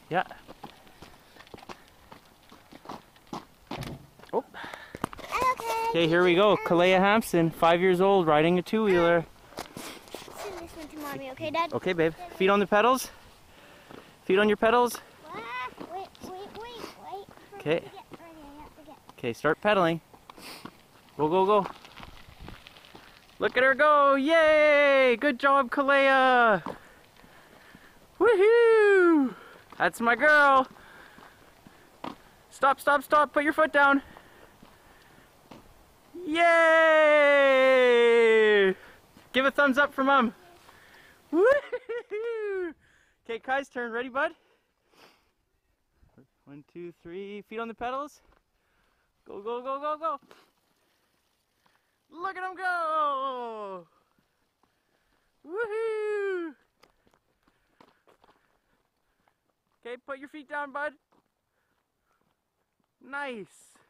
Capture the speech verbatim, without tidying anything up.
Yeah. Oh. Okay. Okay, here we go. Kalea Hampson, five years old, riding a two-wheeler. Send this one to mommy, okay, Dad? Okay, babe. Feet on the pedals. Feet on your pedals. Ah, wait, wait, wait, wait. Okay. Get ready, I have to get. Okay, start pedaling. Go, go, go. Look at her go! Yay! Good job, Kalea! Woohoo! That's my girl. Stop, stop, stop. Put your foot down. Yay! Give a thumbs up for Mom. Woohoo! Okay, Kai's turn. Ready, bud? One, two, three. Feet on the pedals. Go, go, go, go, go. Look at him go! Woohoo! Okay, put your feet down, bud. Nice.